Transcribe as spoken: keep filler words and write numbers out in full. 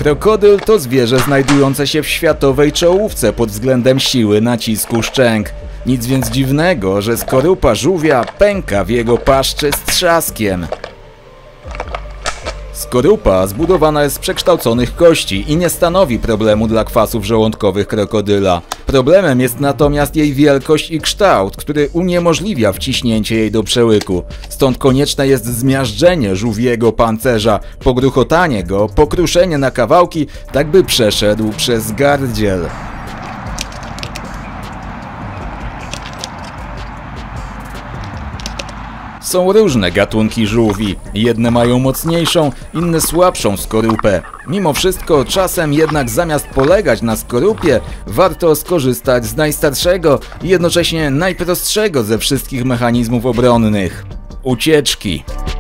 Krokodyl to zwierzę znajdujące się w światowej czołówce pod względem siły nacisku szczęk. Nic więc dziwnego, że skorupa żółwia pęka w jego paszczy z trzaskiem. Skorupa zbudowana jest z przekształconych kości i nie stanowi problemu dla kwasów żołądkowych krokodyla. Problemem jest natomiast jej wielkość i kształt, który uniemożliwia wciśnięcie jej do przełyku. Stąd konieczne jest zmiażdżenie żółwiego pancerza, pogruchotanie go, pokruszenie na kawałki, tak by przeszedł przez gardziel. Są różne gatunki żółwi. Jedne mają mocniejszą, inne słabszą skorupę. Mimo wszystko czasem jednak zamiast polegać na skorupie, warto skorzystać z najstarszego i jednocześnie najprostszego ze wszystkich mechanizmów obronnych – ucieczki.